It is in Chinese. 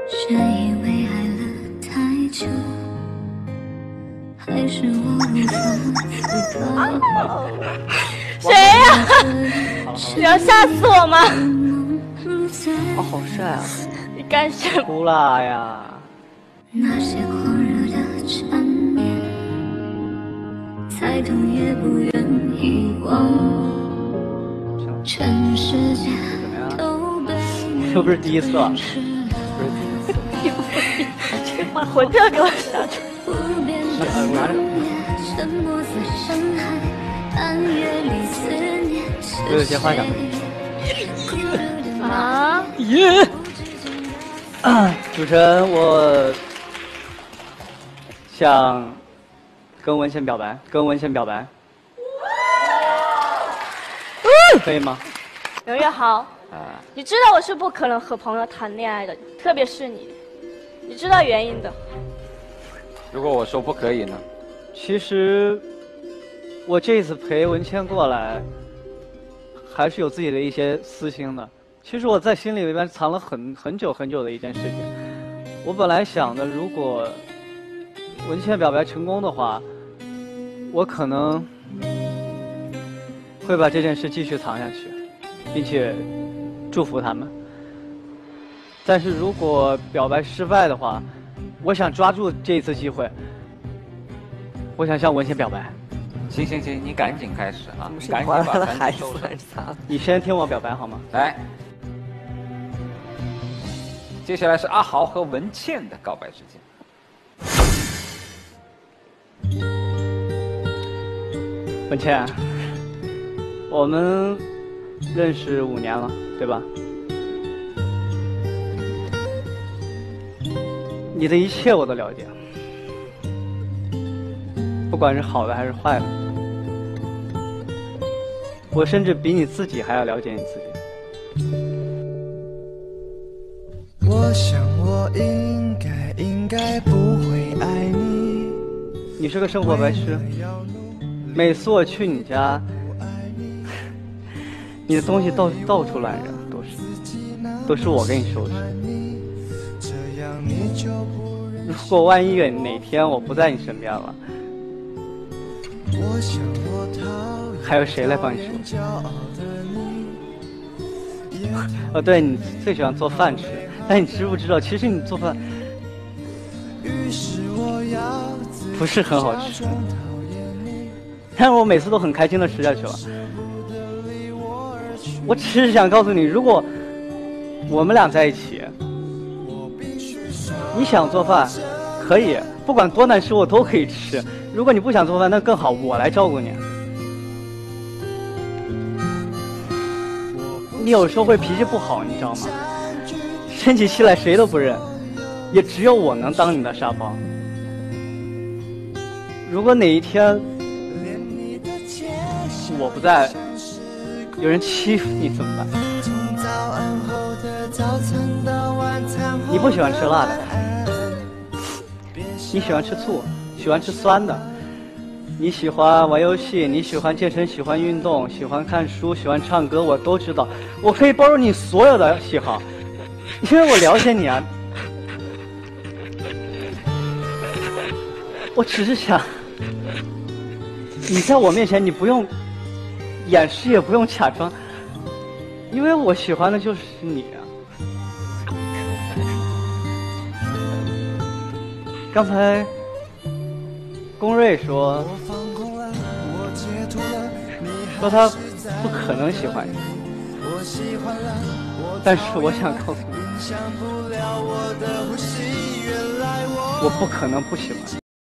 却以为爱了太久，还是我无法思考。 谁呀？你要吓死我吗？ 哦，好帅啊！ 你干什么？ 哭了呀！ 那些狂热的缠绵，再痛也不愿遗忘。全世界都被你又不是第一次了， 我这给我吓出。 不变沉默似深海，暗夜里思念我有些话想啊！ 耶！主持人，我想跟文倩表白，可以吗？ 刘月豪，你知道我是不可能和朋友谈恋爱的，特别是你，你知道原因的。 如果我说不可以呢？ 其实我这次陪文倩过来，还是有自己的一些私心的。其实我在心里边藏了很久的一件事情。我本来想的，如果文倩表白成功的话，我可能会把这件事继续藏下去，并且祝福他们。但是如果表白失败的话，我想抓住这一次机会，我想向文倩表白。 行，你赶紧开始啊！ 是赶紧把怀了孩子单子收了。 还是咋？ 你先听我表白好吗？ 来，接下来是阿豪和文倩的告白时间。 文倩，我们认识5年了，对吧？你的一切我都了解，不管是好的还是坏的，我甚至比你自己还要了解你自己。 我想我应该不会爱你。 你是个生活白痴，每次我去你家，你的东西到处乱扔，都是我给你收拾。如果万一哪天我不在你身边了，还有谁来帮你收拾？哦，对，你最喜欢做饭吃，但你知不知道，其实你做饭不是很好吃，但是我每次都很开心的吃下去了。我只是想告诉你，如果我们俩在一起，你想做饭可以，不管多难吃我都可以吃。如果你不想做饭，那更好，我来照顾你。你有时候会脾气不好，你知道吗？生起气来谁都不认，也只有我能当你的沙包。如果哪一天我不在，有人欺负你怎么办？你不喜欢吃辣的，你喜欢吃醋，喜欢吃酸的，你喜欢玩游戏，你喜欢健身，喜欢运动，喜欢看书，喜欢唱歌，我都知道，我可以包容你所有的喜好，因为我了解你啊。我只是想，你在我面前，你不用掩饰，也不用假装，因为我喜欢的就是你啊。刚才龚瑞说他不可能喜欢你，但是我想告诉你，我不可能不喜欢你。